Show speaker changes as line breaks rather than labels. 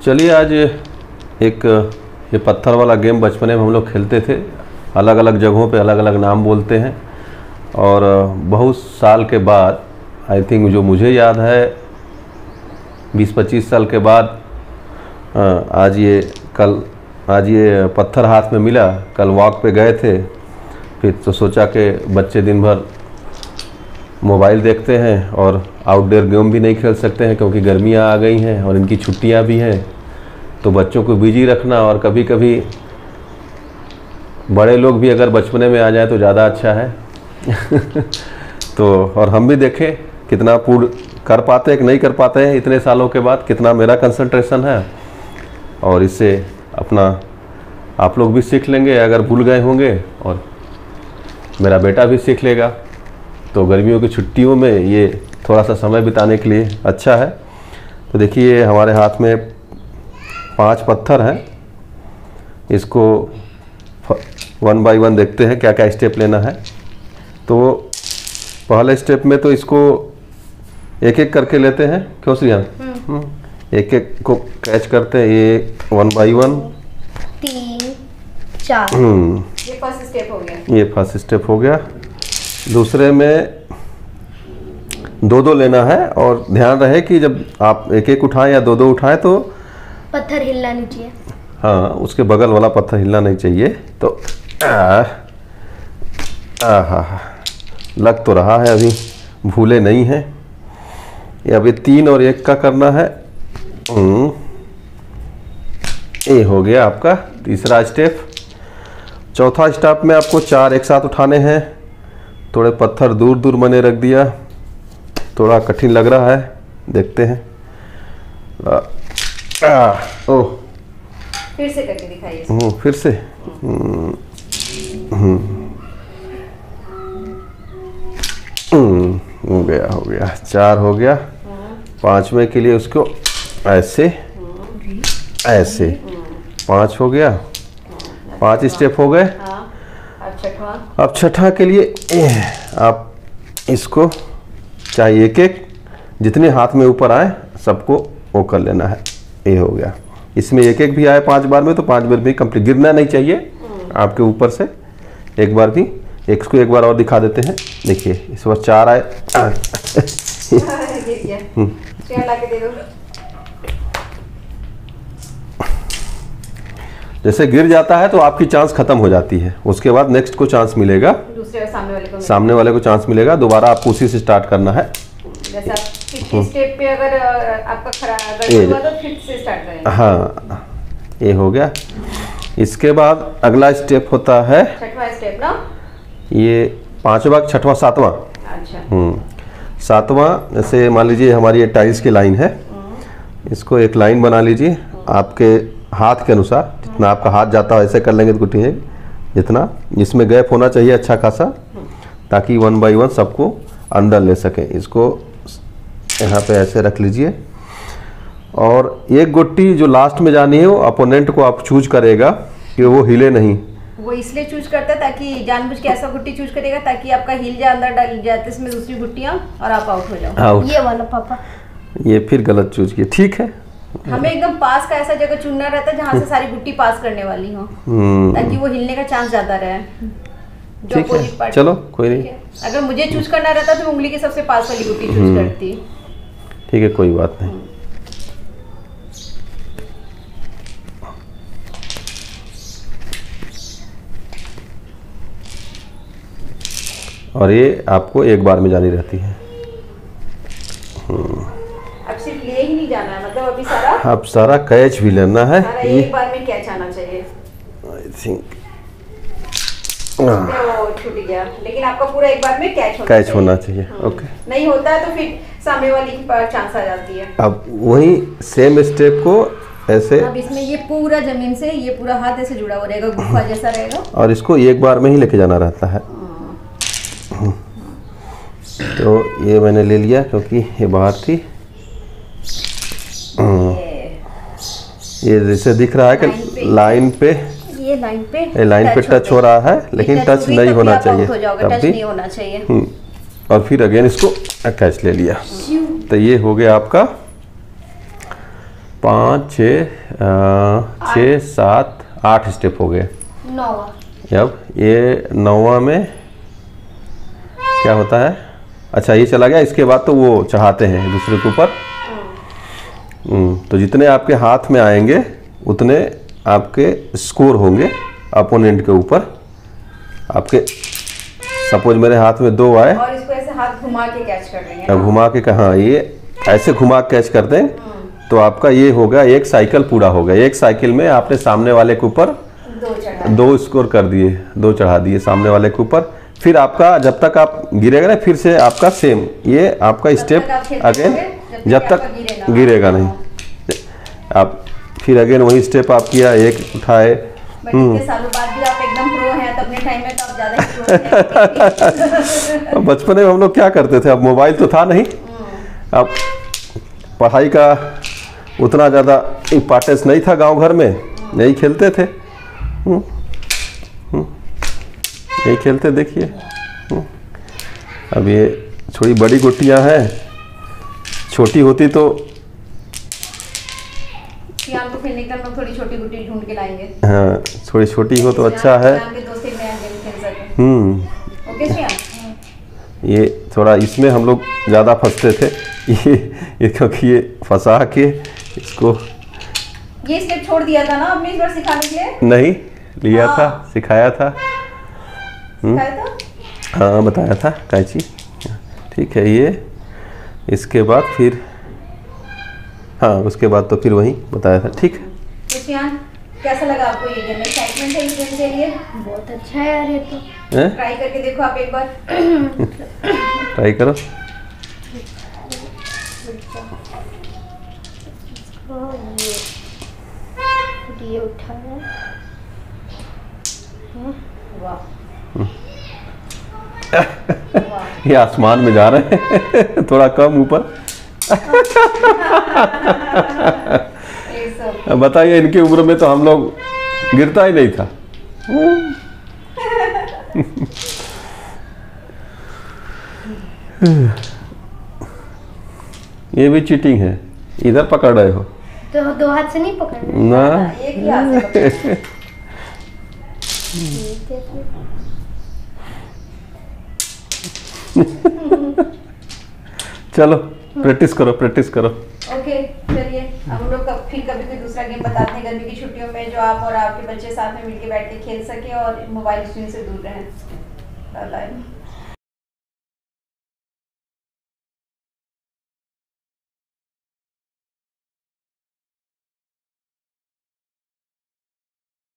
चलिए आज एक ये पत्थर वाला गेम बचपने में हम लोग खेलते थे। अलग अलग जगहों पे अलग अलग नाम बोलते हैं और बहुत साल के बाद, आई थिंक जो मुझे याद है 20-25 साल के बाद आज ये पत्थर हाथ में मिला। कल वॉक पे गए थे, फिर तो सोचा कि बच्चे दिन भर मोबाइल देखते हैं और आउटडोर गेम भी नहीं खेल सकते हैं क्योंकि गर्मियाँ आ गई हैं और इनकी छुट्टियाँ भी हैं, तो बच्चों को बिजी रखना और कभी कभी बड़े लोग भी अगर बचपने में आ जाए तो ज़्यादा अच्छा है। तो और हम भी देखें कितना पूर्ण कर पाते हैं कि नहीं कर पाते हैं इतने सालों के बाद, कितना मेरा कंसंट्रेशन है, और इससे अपना आप लोग भी सीख लेंगे अगर भूल गए होंगे और मेरा बेटा भी सीख लेगा। तो गर्मियों की छुट्टियों में ये थोड़ा सा समय बिताने के लिए अच्छा है। तो देखिए हमारे हाथ में 5 पत्थर हैं, इसको 1 बाय 1 देखते हैं क्या क्या स्टेप लेना है। तो पहले स्टेप में तो इसको एक एक करके लेते हैं, क्यों श्रियान? एक एक को कैच करते हैं, ये 1 बाय 1
3 4
ये फर्स्ट स्टेप हो गया।
ये फर्स्ट स्टेप हो गया। दूसरे में 2-2 लेना है और ध्यान रहे कि जब आप एक एक उठाएं या 2-2 उठाएं तो
पत्थर हिलना नहीं चाहिए।
हाँ, उसके बगल वाला पत्थर हिलना नहीं चाहिए। तो लग तो रहा है, अभी भूले नहीं हैं। ये अभी 3 और 1 का करना है। ये हो गया आपका तीसरा स्टेप। चौथा स्टेप में आपको 4 एक साथ उठाने हैं। थोड़े पत्थर दूर दूर मैंने रख दिया, थोड़ा कठिन लग रहा है, देखते हैं। ओह,
फिर से करके दिखाइए।
फिर से हो गया 4 हो गया। 5वें के लिए उसको ऐसे 5 हो गया। 5 स्टेप हो गए। अब छठा के लिए आप इसको चाहे एक एक जितने हाथ में ऊपर आए सबको वो कर लेना है। ये हो गया। इसमें एक एक भी आए 5 बार में तो 5 बार भी कंप्लीट, गिरना नहीं चाहिए आपके ऊपर से एक बार भी। इसको एक बार और दिखा देते हैं। देखिए इस बार 4 आए। जैसे गिर जाता है तो आपकी चांस खत्म हो जाती है, उसके बाद नेक्स्ट को चांस मिलेगा,
दूसरे
सामने वाले को चांस मिलेगा। दोबारा आपको उसी से स्टार्ट करना है।
जैसे आप स्टेप पे अगर आपका गड़बड़ हुआ तो फिर से स्टार्ट करेंगे।
हाँ, ये हो गया। इसके बाद अगला स्टेप होता है
6वां स्टेप ना,
ये 5वां 6वां 7वां।
अच्छा
7वां, जैसे मान लीजिए हमारी ये टाइल्स की लाइन है, इसको एक लाइन बना लीजिए आपके हाथ के अनुसार, जितना आपका हाथ जाता है ऐसे कर लेंगे तो गुट्टी है जितना, इसमें गैप होना चाहिए अच्छा खासा, ताकि 1 बाय 1 सबको अंदर ले सकें। इसको यहाँ पे ऐसे रख लीजिए और एक गुट्टी जो लास्ट में जानी है वो अपोनेंट को आप चूज करेगा कि वो हिले नहीं।
वो इसलिए चूज करता है ताकि जानबूझ के ऐसा गुट्टी चूज करेगा ताकि आपका हिल जाए, अंदर डाल जाते इसमें दूसरी गुट्टियां और आप आउट हो जाओ।
ये वाला पापा,
ये फिर गलत चूज किया। ठीक है,
हमें एकदम पास का ऐसा जगह चुनना रहता है जहाँ से सारी गुट्टी पास करने वाली हो, ताकि वो हिलने का चांस ज्यादा रहे।
ठीक है, चलो कोई नहीं।
अगर मुझे चूज करना रहता तो उंगली के सबसे पास वाली गुट्टी चूज करती।
ठीक है, कोई बात नहीं। और ये आपको एक बार में जानी रहती है।
अब सिर्फ ले ही नहीं जाना है, मतलब अभी
अब सारा कैच भी लेना है।
सारा एक बार में कैच आना चाहिए।
आई थिंक
छूट गया, लेकिन आपका पूरा एक बार में कैच
होना चाहिए। ओके,
नहीं होता है तो फिर सामने वाली की पास चांस आ जाती है।
अब वही सेम स्टेप को ऐसे,
अब इसमें ये पूरा जमीन से ये पूरा हाथ ऐसे जुड़ा हुआ रहेगा, गुफा जैसा रहेगा,
और इसको एक बार में ही लेके जाना रहता है। तो ये मैंने ले लिया क्योंकि ये बाहर थी। ये जैसे दिख रहा है कि लाइन पे टच हो रहा है, लेकिन टच नहीं होना चाहिए, तब भी
नहीं होना चाहिए।
और फिर अगेन इसको कैच ले लिया। तो ये हो गया आपका 5 6 7 8 स्टेप हो गए।
9वां।
अब ये 9वां में क्या होता है? अच्छा ये चला गया, इसके बाद तो वो चढ़ाते हैं दूसरे के ऊपर। तो जितने आपके हाथ में आएंगे उतने आपके स्कोर होंगे अपोनेंट के ऊपर। आपके सपोज मेरे हाथ में 2 आए
और इसको ऐसे हाथ घुमा के कैच कर देंगे।
अब घुमा के कहाँ, ये ऐसे घुमा के कैच कर दें तो आपका ये होगा, एक साइकिल पूरा हो गया। एक साइकिल में आपने सामने वाले के ऊपर 2 स्कोर कर दिए, 2 चढ़ा दिए सामने वाले के ऊपर। फिर आपका जब तक आप गिरेगा ना, फिर से आपका सेम ये आपका स्टेप अगेन, जब तक गिरेगा नहीं आप फिर अगेन वही स्टेप आप किया, एक उठाए।
इतने सालों बाद भी आप एकदम प्रो हैं, तब अपने टाइम में तो आप ज्यादा ही प्रो हैं।
बचपन में हम लोग क्या करते थे, अब मोबाइल तो था नहीं, अब पढ़ाई का उतना ज़्यादा इम्पोर्टेंस नहीं था, गांव घर में यही खेलते थे। यही खेलते देखिए। अब ये थोड़ी बड़ी गुट्टियां हैं, छोटी होती तो
आपको खेलने के लिए हम थोड़ी छोटी गुट्टी ढूंढ के लाएंगे।
हाँ थोड़ी छोटी हो तो अच्छा है। ये थोड़ा इसमें हम लोग ज़्यादा फंसते थे, ये क्योंकि ये फंसा के इसको।
ये स्टेप छोड़ दिया था ना आपने इस बार सिखाने के लिए?
नहीं लिया था, सिखाया था।
सिखाया था?
हाँ बताया था कैची। ठीक है, ये इसके बाद फिर हाँ उसके बाद तो फिर वही बताया था। ठीक है
खुशियान, कैसा लगा आपको ये गेम? एक्साइटमेंट है इस गेम के लिए?
बहुत अच्छा है यार ये तो।
ट्राई करके देखो आप एक बार।
ट्राई करो।
ये उठाया।
वाह
ये आसमान में जा रहे हैं थोड़ा कम ऊपर। बताइए, इनकी उम्र में तो हम लोग गिरता ही नहीं था। ये भी चीटिंग है, इधर पकड़ रहे हो
तो 2 हाथ से नहीं पकड़ना
ना।
एक ही हाथ से
चलो प्रैक्टिस करो, प्रैक्टिस करो।
ओके चलिए, हम लोग फिर कभी कोई दूसरा गेम बताते हैं गर्मी की छुट्टियों में, जो आप और आपके बच्चे साथ में मिलके बैठ के खेल सके और मोबाइल स्क्रीन से दूर रहें। Bye bye.